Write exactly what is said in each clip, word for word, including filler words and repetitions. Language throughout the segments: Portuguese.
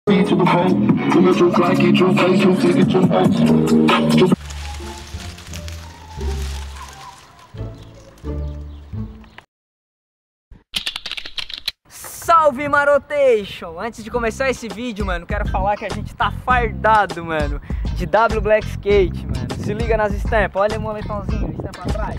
Salve Marotation! Antes de começar esse vídeo, mano, quero falar que a gente tá fardado, mano, de W Black Skate, mano. Se liga nas estampas, olha o moletomzinho, estampa atrás.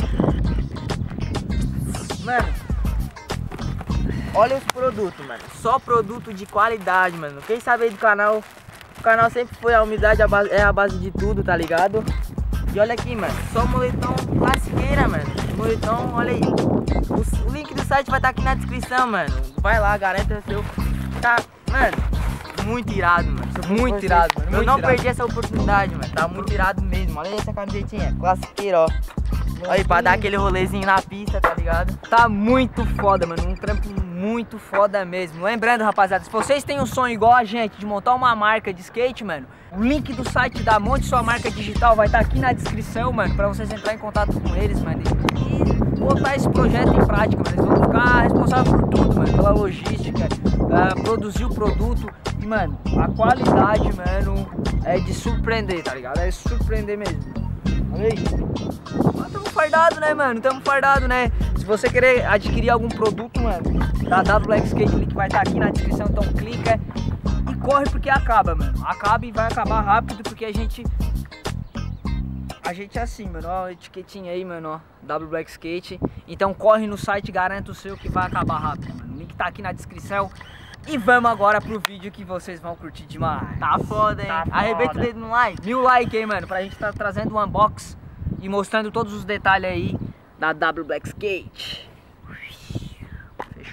Mano, olha os produtos, mano, só produto de qualidade, mano. Quem sabe aí do canal, o canal sempre foi a humildade, a base, é a base de tudo, tá ligado? E olha aqui, mano, só moletom classiqueira, mano. Moletom, olha aí. O, o link do site vai estar aqui na descrição, mano. Vai lá, garanta o seu. Tá, mano, muito irado, mano. Muito irado, mano. Eu não perdi essa oportunidade, mano. Tá muito irado mesmo. Olha essa camisetinha, classiqueira, ó. Aí, pra dar aquele rolezinho na pista, tá ligado? Tá muito foda, mano. Um trampo muito foda mesmo. Lembrando, rapaziada, se vocês têm um sonho igual a gente de montar uma marca de skate, mano, o link do site da Monte Sua Marca Digital vai estar aqui na descrição, mano, pra vocês entrar em contato com eles, mano, e botar esse projeto em prática, mano. Eles vão ficar responsáveis por tudo, mano, pela logística, uh, produzir o produto. E, mano, a qualidade, mano, é de surpreender, tá ligado? É surpreender mesmo. Olha aí. Mas tamo fardado, né, mano? Tamo fardado, né? Se você querer adquirir algum produto, mano, da W Black Skate, o link vai estar aqui na descrição, então clica e corre porque acaba, mano. Acaba e vai acabar rápido porque a gente... A gente é assim, mano, ó, a etiquetinha aí, mano, ó, W Black Skate. Então corre no site, garanta o seu que vai acabar rápido, mano. O link tá aqui na descrição. E vamos agora pro vídeo que vocês vão curtir demais. Tá foda, hein? Tá foda. Arrebenta o dedo no like. Mil like aí, mano, pra gente tá trazendo um unbox e mostrando todos os detalhes aí da W Black Skate. Fechou.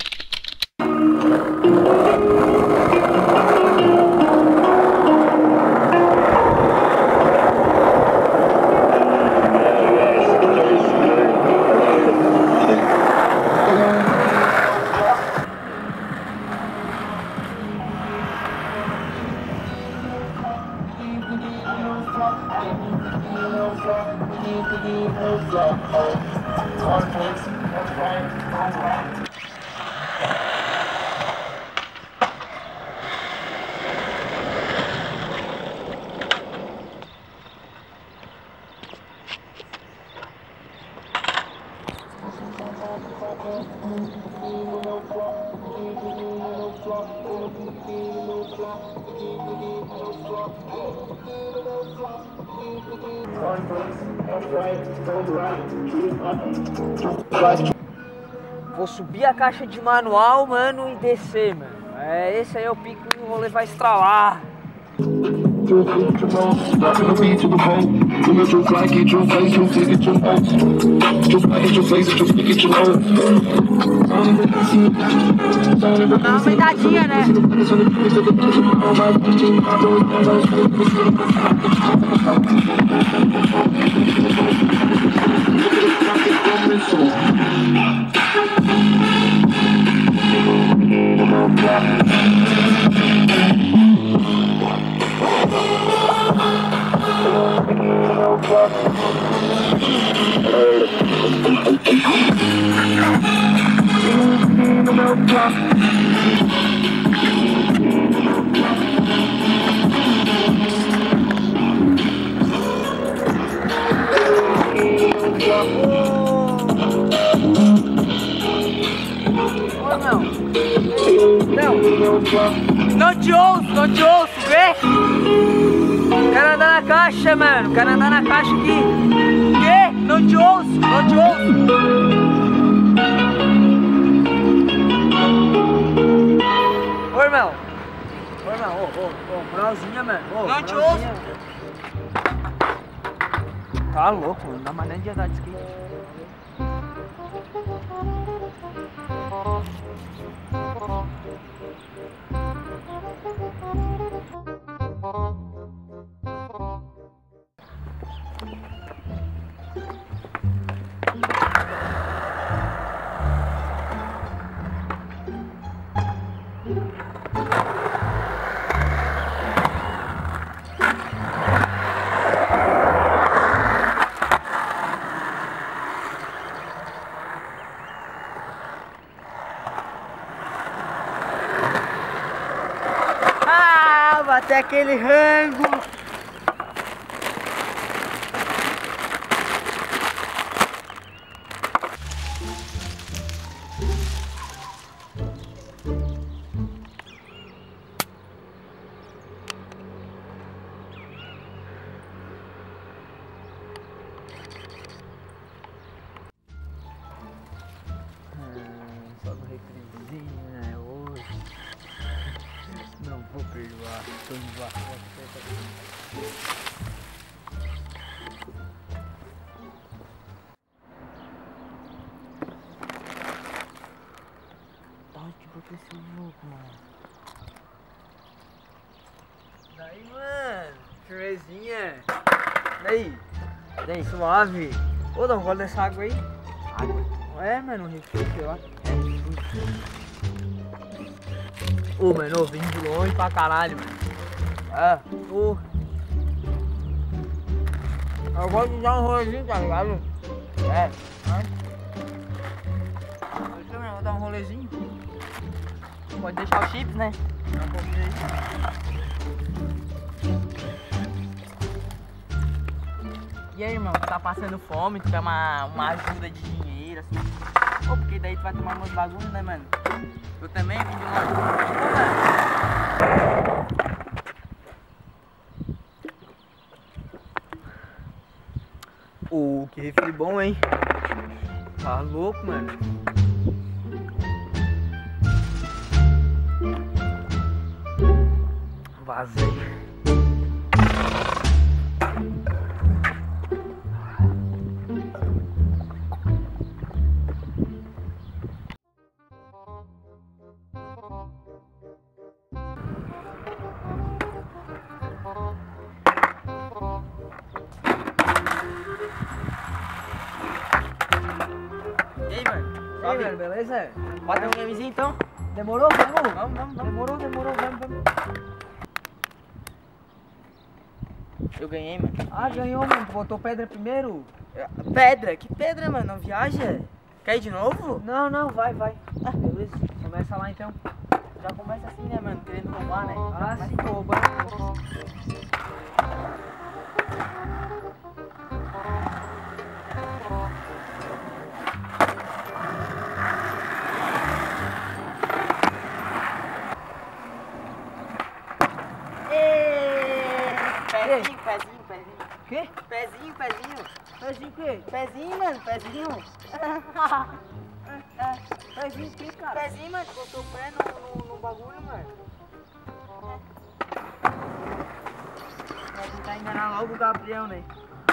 Vou subir a caixa de manual, mano, e descer, mano. É, esse aí é o pico que o rolê vai estralar. Dá uma aumentadinha, né? Não te ouço, não te ouço, vê? Quero andar na caixa, mano. Quero andar na caixa aqui. Quê? Não te ouço, não te ouço. Ô, irmão. Ô, irmão, ô, ô, ô, moralzinha, mano. Ô, não te ouço. Tá louco, mano. Não dá mais nem de andar de skate. bater aquele rango. Só no refrizinho, né? Hoje não vou perdoar. Tô embaçado. Da onde que botou esse louco, mano? Daí, mano, firmezinha. Daí, daí, suave. Ô, dá um gole dessa água aí. Água? É, mano, um refri, sei lá. Ô, mano, eu vim de longe pra caralho, mano. Ah, Ô. Eu gosto de dar um rolezinho, tá ligado? é. Eu também vou dar um rolezinho. Pode deixar o chips, né? Dá um pouquinho aí. E aí, irmão, tu tá passando fome, tu quer uma, uma ajuda de dinheiro, assim? Pô, porque daí tu vai tomar meus bagulhos, né, mano? Eu também vim de longe. Pô, mano. Ô, que refri bom, hein? Tá louco, mano. Vazei. E aí, mano? E aí, Salve. mano, beleza? Bota um gamezinho, então? Demorou? Vamos? Vamos, vamos, vamos. Demorou, demorou, vamos, vamos. Eu ganhei, mano. Ah, ganhou, mano. Tu botou pedra primeiro? Pedra? Que pedra, mano? Não viaja? Quer ir de novo? Não, não, vai, vai. Ah, Beleza. Começa lá então. já começa assim, né, mano? Querendo roubar, né? Já Ah, começa sim, tô roubando. Pezinho, pezinho, pezinho. Quê? Pezinho, pezinho. Pezinho o quê? Pezinho, mano, pezinho. Pezinho o quê, cara? Pezinho, mano, botou o pé no, no, no bagulho, mano. Vai tentar enganar logo o Gabriel, né?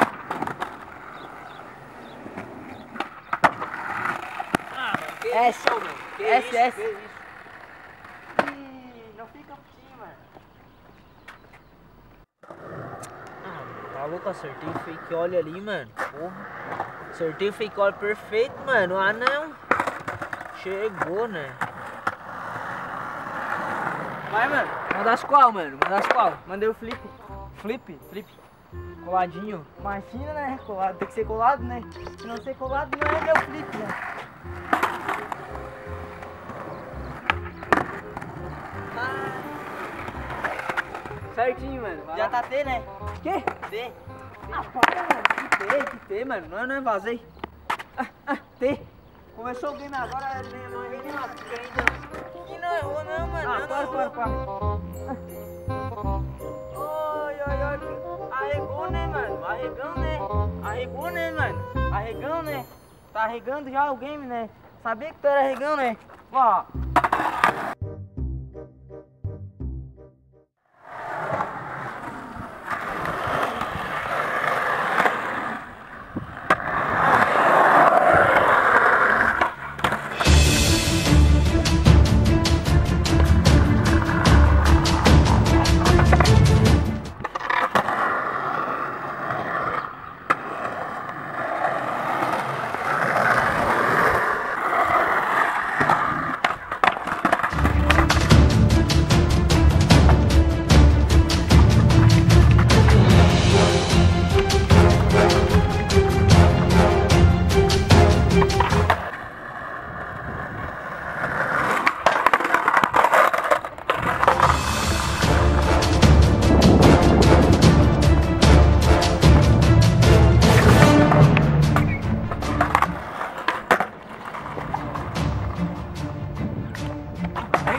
Ah, mano, que S, isso, mano? Que S, isso, S. que isso? Ih, não fica assim, mano. Ah, tá louco, acertei o fake óleo ali, mano. Porra. Acertei o fake óleo perfeito, mano. Ah, não. Chegou, né? Vai, mano. Mandas qual, mano? Mandas qual? Mandei o flip. Flip? Flip. Coladinho. Imagina, né? Colado. Tem que ser colado, né? Se não ser colado, não é meu flip, né? Certinho, mano. Vai Já lá. tá T, né? Quê? T. Ah, para, mano. Que T, que T, mano. Não, não é vazei. Ah, ah, T. Começou o game agora, nem- não é nem uma pica ainda. Ih, não errou, não, mano. Ah, não, para, não para, errou. para. Oi, oi, oi. Arregou, né, mano? Arregão, né? Arregou, né, mano? Arregão, né? Tá arregando já o game, né? Sabia que tu era arregão, né? Ó.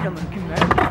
mano, que merda.